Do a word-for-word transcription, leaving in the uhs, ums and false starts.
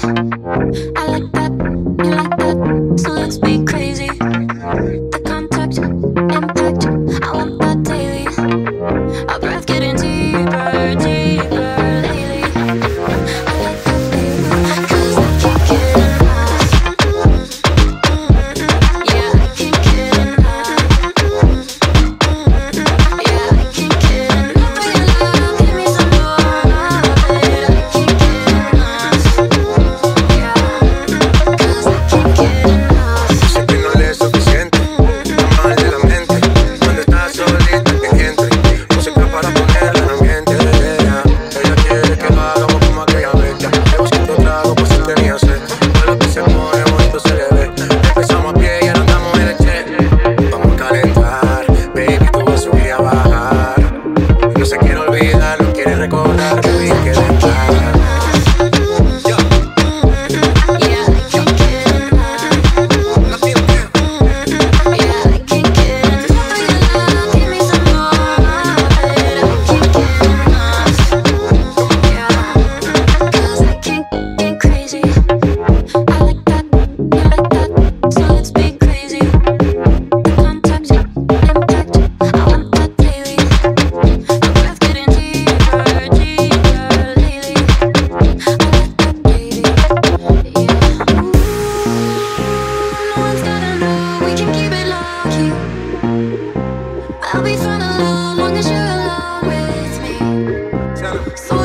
I like that, you like that, so let's be crazy. The contact, impact, I want that daily. Our breath getting deeper, deeper lately. I like that, baby, 'cause I can't get enough. Yeah, I can't get enough. Yeah, I can't get enough of your love. Give me some more of it. I can't get enough. Yeah, 'cause I can't get enough. Sé que no le es suficiente, está mal de la mente. Cuando estás solita que entre, música para ponerla en ambiente. Ella quiere que lo hagamos como aquella vez. Ya le buscando trago pues si tenía sed. Todo lo que se pone bonito se le ve. Empezamos a pie y ahora andamos en el jet. Vamos a calentar, baby, tú vas a subir y a bajar. No se quiere olvidar, no quiere recordar que bien que entrar. Yeah, I can't get enough. Yeah, I can't get enough of your love. Give me some more of it. I can't get enough. Yeah, 'cause I can't get crazy. I like that, you like that, so let's be crazy. The contact, impact, I want that daily. Our breath getting deeper, deeper lately. I like that, baby. Yeah. No one's gotta know, we can keep it low key. I'll be fine alone, long as you're alone with me. So